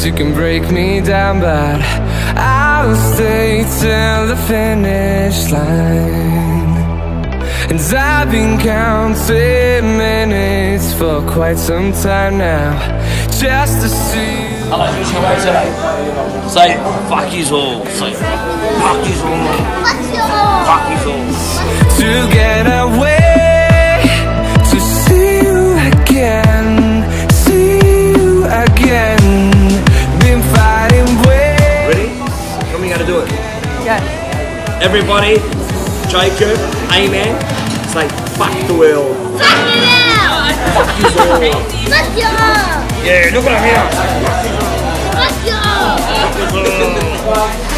you can break me down, but I'll stay till the finish line. And I've been counting minutes for quite some time now, just to see. Say fuck yous all. Say fuck yous all. Fuck yous all. To get away, to see you again, see you again. Been fighting way. Ready? How are you gonna do it? Yeah. Everybody, Jacob, Amen, say fuck the world. Fuck you now! Fuck yous all. Fuck you all! Yeah, look at him here. Fuck you all! Fuck yous all.